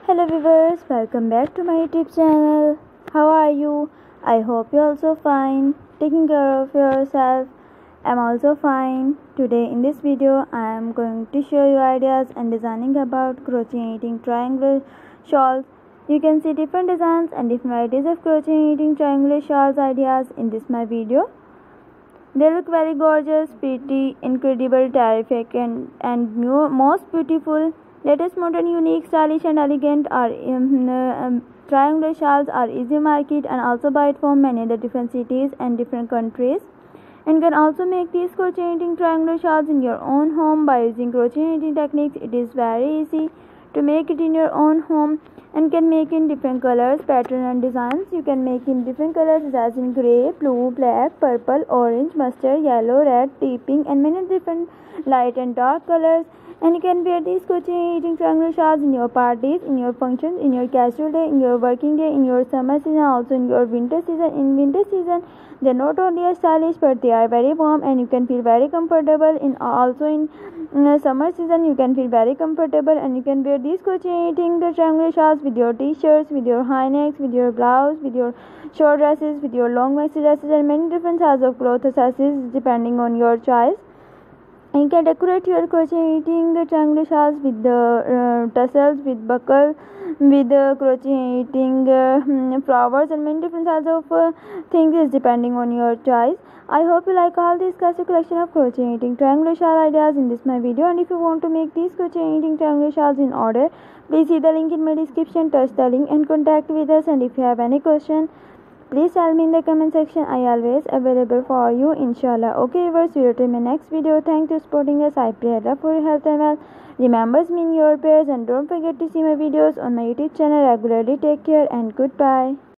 Hello viewers, welcome back to my YouTube channel. How are you? I hope you're also fine. Taking care of yourself. I'm also fine. Today in this video, I am going to show you ideas and designing about crocheting triangular shawls. You can see different designs and different varieties of crocheting triangular shawls ideas in this my video. They look very gorgeous, pretty, incredible, terrific, and most beautiful. Latest modern, unique, stylish, and elegant are triangular shawls are easy to market and also buy it from many other different cities and different countries. And can also make these crocheting triangular shawls in your own home by using crocheting techniques. It is very easy to make it in your own home and can make in different colors, pattern and designs. You can make in different colors as in grey, blue, black, purple, orange, mustard, yellow, red, deep pink and many different light and dark colors. And you can wear these crocheting triangular shawls in your parties, in your functions, in your casual day, in your working day, in your summer season, also in your winter season. In winter season, they're not only stylish but they are very warm and you can feel very comfortable. In summer season, you can feel very comfortable and you can wear these crocheting triangular shawls with your t-shirts, with your high necks, with your blouse, with your short dresses, with your long maxi dresses and many different styles of cloth accessories depending on your choice. You can decorate your crocheting triangular shawls with the tassels, with buckle, with crocheting flowers and many different styles of things depending on your choice. I hope you like all these classic collection of crocheting triangular shawl ideas in this my video. And if you want to make these crocheting triangular shawls in order, please see the link in my description, touch the link and contact with us. And if you have any question, please tell me in the comment section. I always available for you, inshallah. Okay viewers, we will see my next video. Thanks for supporting us. I pray Allah for your health and wealth remembers me in your prayers, and don't forget to see my videos on my YouTube channel regularly. Take care and goodbye.